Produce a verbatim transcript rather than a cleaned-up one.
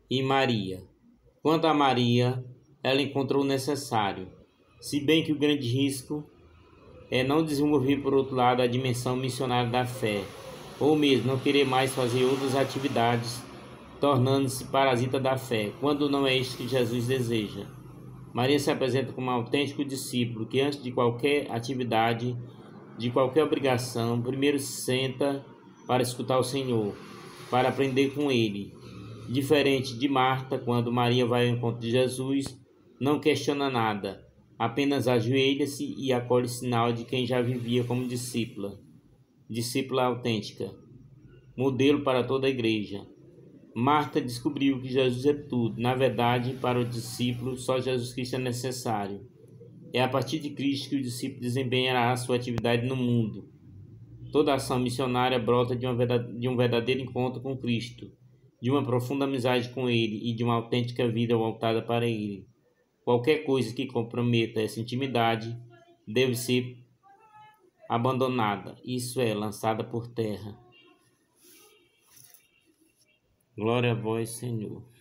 e Maria. Quanto a Maria, ela encontrou o necessário, se bem que o grande risco é não desenvolver, por outro lado, a dimensão missionária da fé, ou mesmo não querer mais fazer outras atividades, tornando-se parasita da fé, quando não é isso que Jesus deseja. Maria se apresenta como um autêntico discípulo que, antes de qualquer atividade, de qualquer obrigação, primeiro se senta para escutar o Senhor, para aprender com Ele. Diferente de Marta, quando Maria vai ao encontro de Jesus, não questiona nada, apenas ajoelha-se e acolhe sinal de quem já vivia como discípula, discípula autêntica, modelo para toda a igreja. Marta descobriu que Jesus é tudo. Na verdade, para o discípulo, só Jesus Cristo é necessário. É a partir de Cristo que o discípulo desempenhará a sua atividade no mundo. Toda ação missionária brota de, uma verdade, de um verdadeiro encontro com Cristo, de uma profunda amizade com Ele e de uma autêntica vida voltada para Ele. Qualquer coisa que comprometa essa intimidade deve ser abandonada, isso é, lançada por terra. Glória a vós, Senhor.